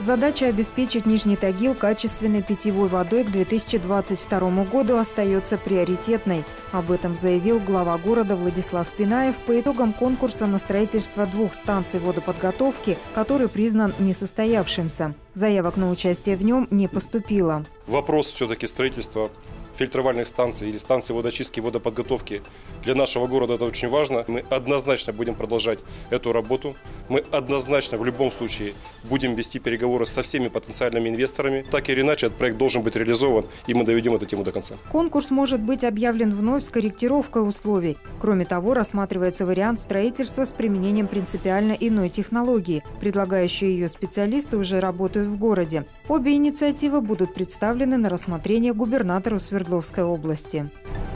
Задача обеспечить Нижний Тагил качественной питьевой водой к 2022 году остается приоритетной. Об этом заявил глава города Владислав Пинаев по итогам конкурса на строительство 2 станций водоподготовки, который признан несостоявшимся. Заявок на участие в нем не поступило. Вопрос все-таки строительства фильтровальных станций или станций водочистки и водоподготовки для нашего города это очень важно. Мы однозначно будем продолжать эту работу. Мы однозначно в любом случае будем вести переговоры со всеми потенциальными инвесторами. Так или иначе, этот проект должен быть реализован, и мы доведем эту тему до конца. Конкурс может быть объявлен вновь с корректировкой условий. Кроме того, рассматривается вариант строительства с применением принципиально иной технологии. Предлагающие ее специалисты уже работают в городе. Обе инициативы будут представлены на рассмотрение губернатору Свердловской области.